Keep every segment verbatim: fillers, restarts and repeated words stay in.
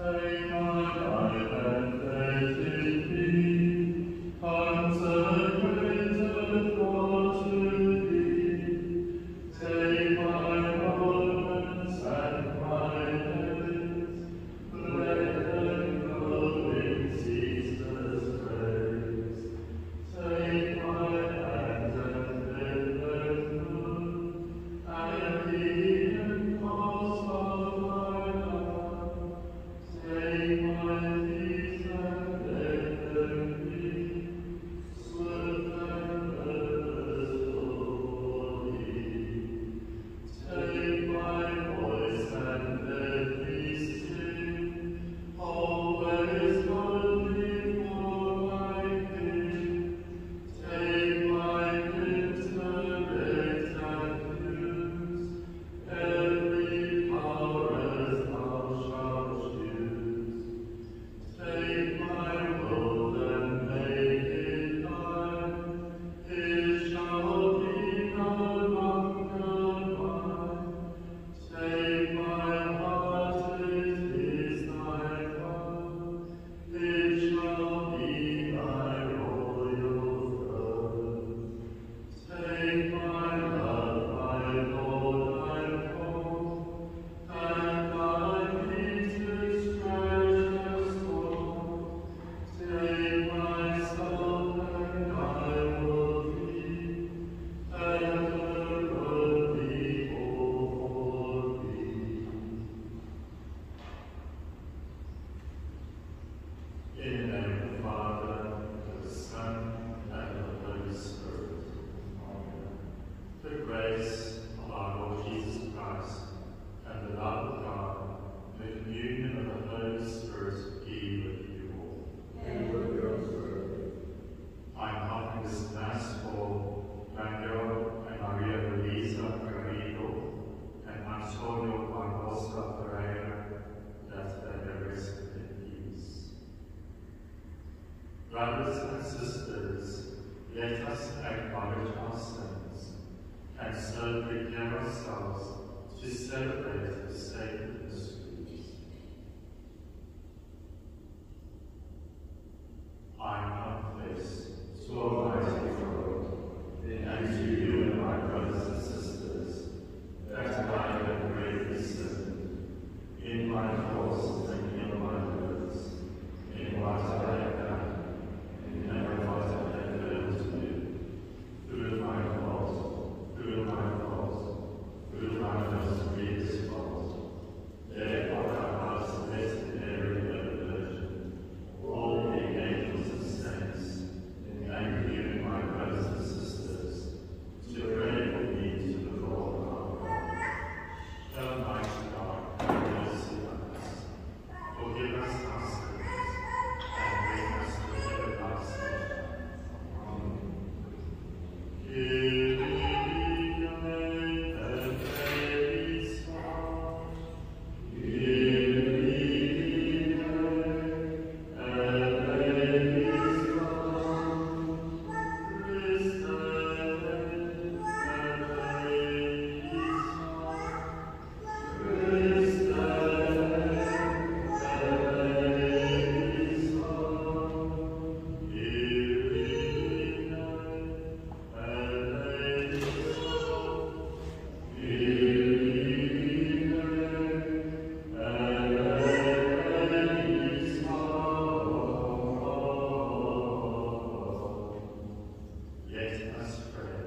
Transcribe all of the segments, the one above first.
Brothers and sisters, let us acknowledge our sins and so prepare ourselves to celebrate the sacred mysteries. I confess to Almighty God and to you, my brothers and sisters, that I have greatly sinned in my thoughts and in my words, in what I have done, and what I have failed to do, through my fault, through my fault, through my most grievous fault. Therefore I ask Blessed Mary, the Virgin, all the angels and saints, and you, my brothers and sisters, to pray for me to the Lord our God. Almighty God, have mercy on us, forgive us our sins, and bring us to everlasting life. Amen. Kyrie eleison. Kyrie Let us pray.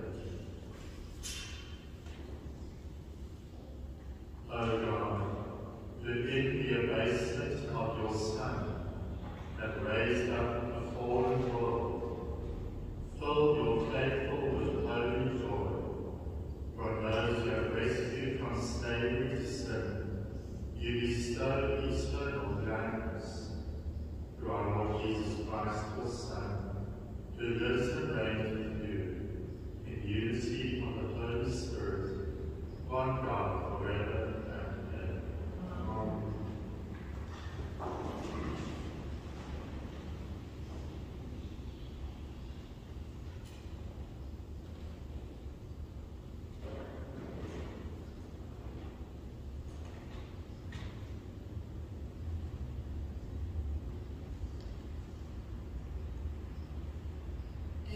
O God, who in the abasement of your Son have raised up a fallen world, fill your faithful with holy joy. From those you have rescued from slavery to sin, you bestow eternal gladness. Through our Lord Jesus Christ, your Son, who lives and reigns with you, in unity of the Holy Spirit, one God, forever and ever. Amen.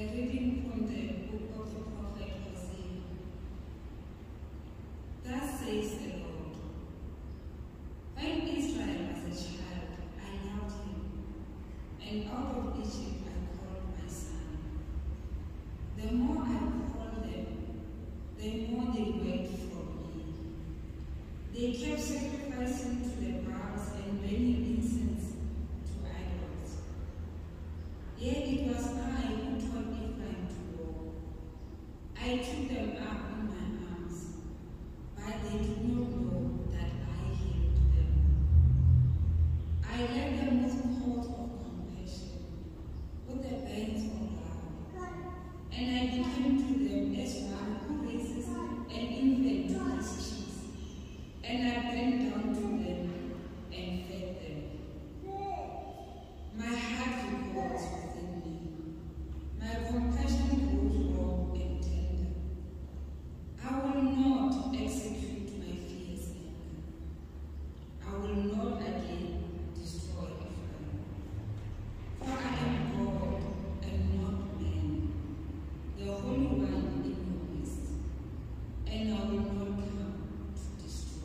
reading from the book of the prophet Hosea. Thus says the Lord, when Israel was a child, I loved him, and out of Egypt I called my son. The more I called them, the more they went from me. They kept sacrificing to the Baals and burning incense to idols. Yet it was I who taught Ephraim to walk. I took them up in my arms, but they did not know that I healed them. I led them with cords of compassion, with the bands of love, and I became to them as one who raises an infant to his cheeks, and I bent down to them and fed them. My heart records within me. My compassion grows warm and tender. I will not execute my fierce anger. I will not again destroy Ephraim. For I am God and not man, the Holy One in your midst, and I will not come to destroy.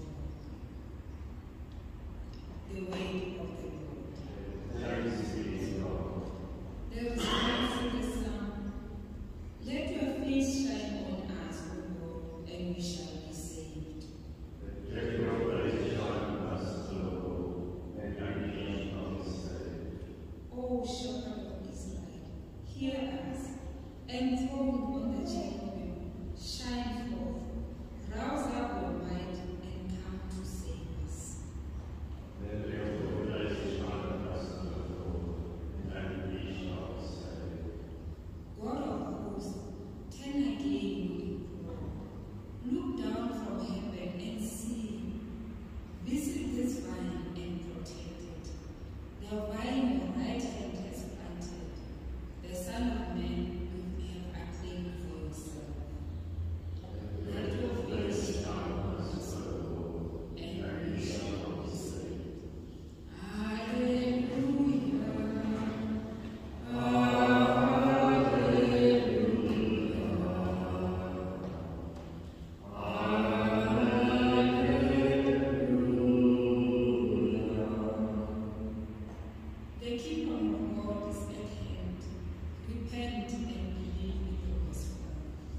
The word of the Lord. Thanks be to God. There is life in the sun. Let your face shine on us, O Lord, and we shall be saved. Let your face shine on us, O Lord, and we shall be saved. O Shepherd of Israel, hear us, enthroned on the cherubim, shine forth, rouse up your might, and come to save us. Let your face shine on us, O Lord, and we shall be saved. God of hosts, turn again, we implore. Look down from heaven and see. Visit this vine and protect it. The vine your right hand has planted, the Son of Man you have acclaimed for yourself. Let your face shine on us, O Lord, and we shall be saved. Hallelujah. The kingdom of God is at hand. Repent and believe in the gospel.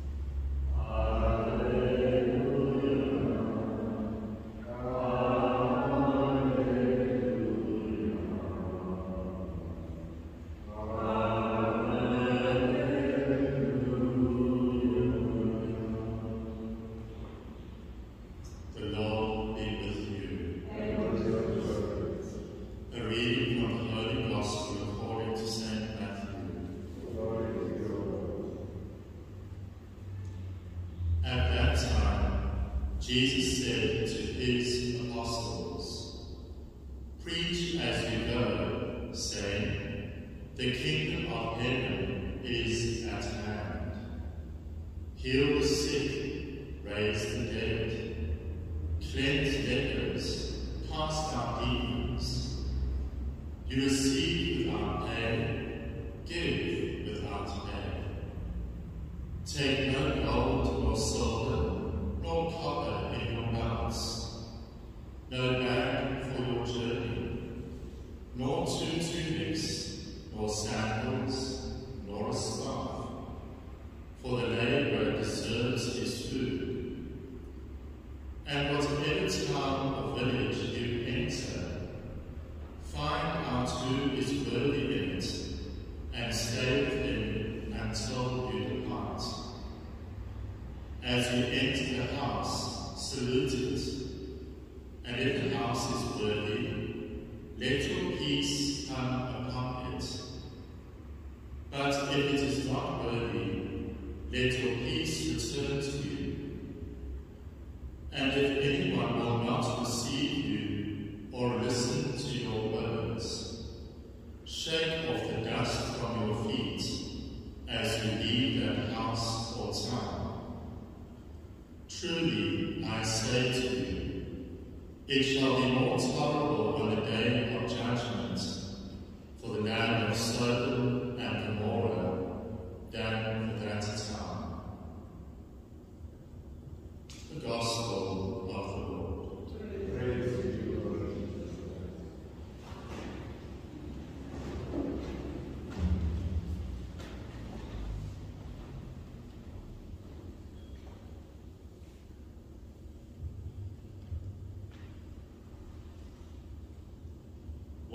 The Lord be with you. A reading from the Holy Gospel according to Saint Matthew. At that time, Jesus said to his apostles, "Preach as you go, saying, the kingdom of heaven is at hand. Heal the sick, raise the dead, cleanse lepers, cast out demons. You receive without pay, give without pay. Take no gold nor silver, nor copper in your belts, no bag for your journey, nor two tunics, nor sandals, nor a staff, for the laborer deserves his food. And whatever town or village you enter, find out who is worthy in it, and stay with him until you depart. As you enter the house, salute it, and if the house is worthy, let your peace come upon it. But if it is not worthy, let your peace return to you. And if anyone will not receive you or listen to your words, shake off the dust from your feet as you leave that house or town. Truly, I say to you, it shall be more tolerable on the day of judgment for the land of Sodom and Gomorrah than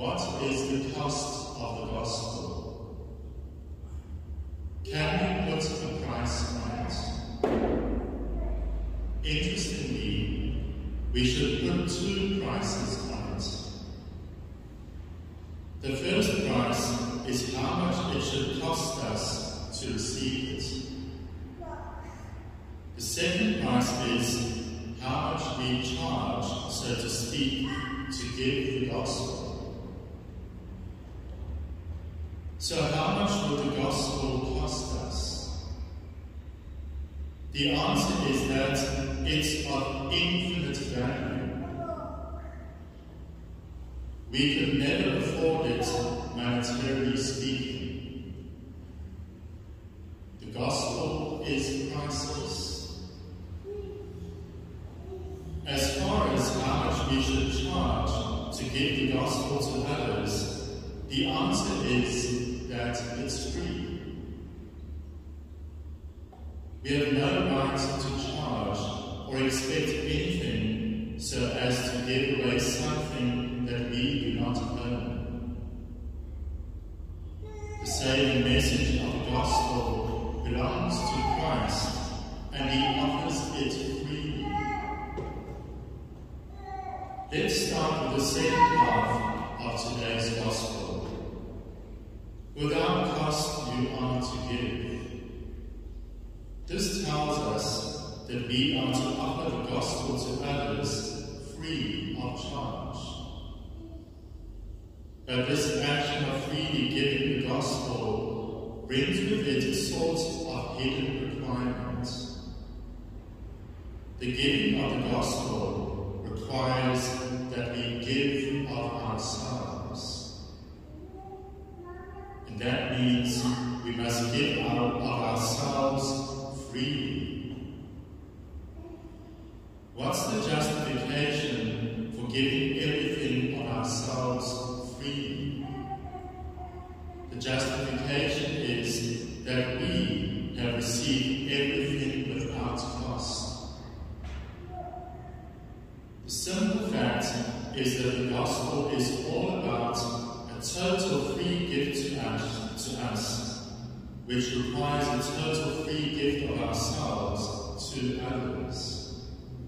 what is the cost of the gospel? Can we put a price on it? Interestingly, we should put two prices on it. The first price is how much it should cost us to receive it. The second price is how much we charge, so to speak, to give the gospel. So how much will the gospel cost us? The answer is that it's of infinite value. We could never afford it, monetarily speaking. The gospel is priceless. As far as how much we should charge to give the gospel to others, the answer is that it's free. We have no right to charge or expect anything so as to give away something that we do not own. The saving message of the gospel belongs to Christ, and He offers it freely. Let's start with the second half of today's gospel. Without cost you are to give. This tells us that we are to offer the gospel to others free of charge. But this action of freely giving the gospel brings with it a sort of hidden requirement. The giving of the gospel requires that we give of ourselves. And that means we must give out of ourselves freely. What's the justification for giving everything of ourselves freely? The justification is that we have received everything without cost. The simple fact is that the gospel is all about a total free gift to us, to us, which requires a total free gift of ourselves to others.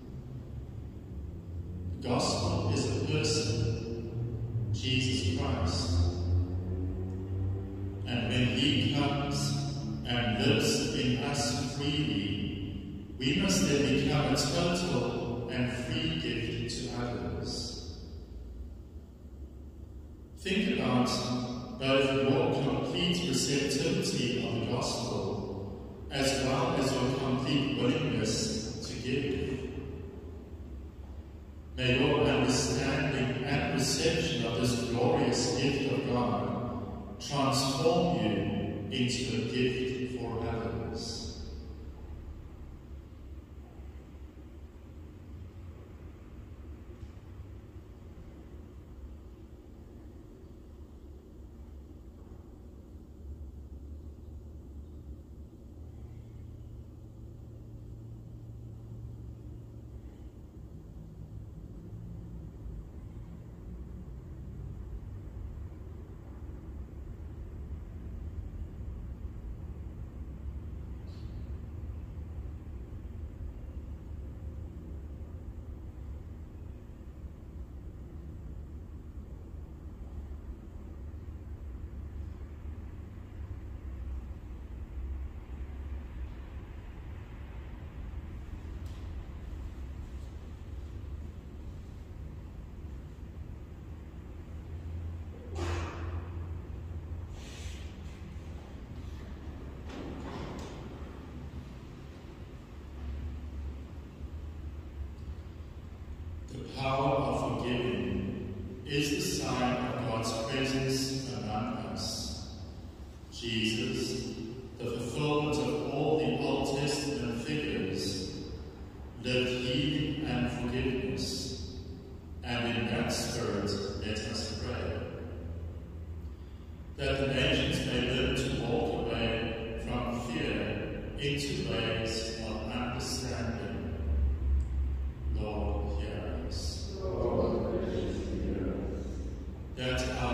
The gospel is a person, Jesus Christ. And when He comes and lives in us freely, we must then become a total and free gift to others. Think about both your complete receptivity of the gospel as well as your complete willingness to give. May your understanding and reception of this glorious gift of God transform you into a gift for others. The power of forgiving is the sign of God's presence among us. Jesus, the fulfillment of all the Old Testament figures, lived healing and forgiveness, and in that spirit let us pray. That the nations may learn to walk away from fear into ways of understanding. Lord, hear us. Lord, hear us. That our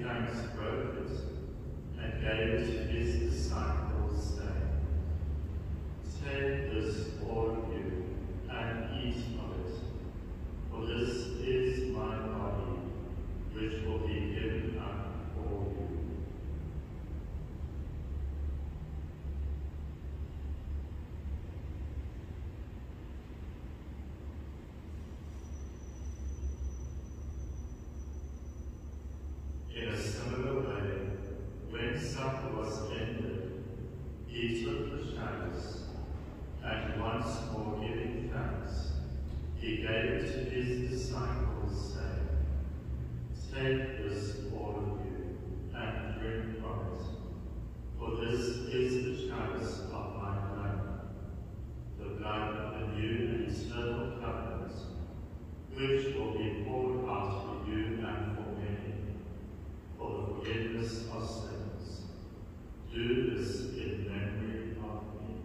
thanks, broke it, and gave it to his disciples, saying, "Take this, all of you, and eat of it, for this is my body, which will be given up for you." In a similar way, when supper was ended, he took the chalice, and once more giving thanks, he gave it to his disciples, saying, "Take this, all of you, and drink from it, for this is the chalice of my blood, the blood of the new and eternal covenant, which will be poured out for you and for many, for the forgiveness of sins. Do this in memory of me."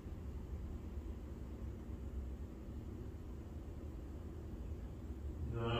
Now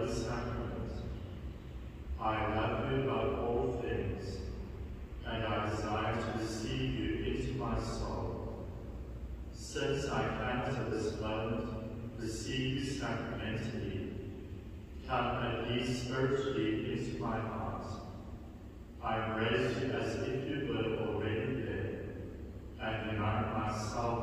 Blessed Sacrament, I love you above all things, and I desire to receive you into my soul. Since I cannot at this moment receive you sacramentally, come at least spiritually into my heart. I embrace you as if you were already there, and unite myself